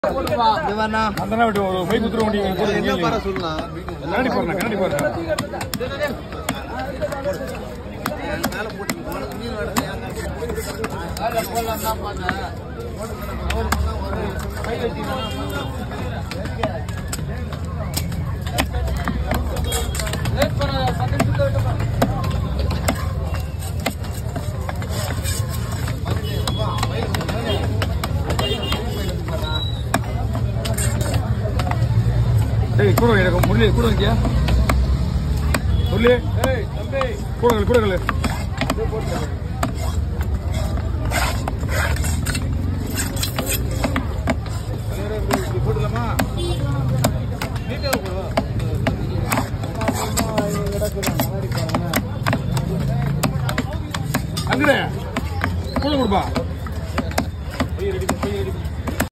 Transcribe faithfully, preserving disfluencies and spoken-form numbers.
அந்த விட்டு ஒரு பைக் குத்துறோம் நீங்க என்ன சொல்லலாம் கண்ணாடி போறேன் கண்ணாடி போறேன் மேல போட்டு மீன் வேடை போடலாம் தான் பார்த்தேன் ஒரு கை வச்சுக்கலாம் லேட் பண்ண பத்து நிமிஷம் கூட எனக்கு முரளி கூட இருக்கியா முரளி கூட கூட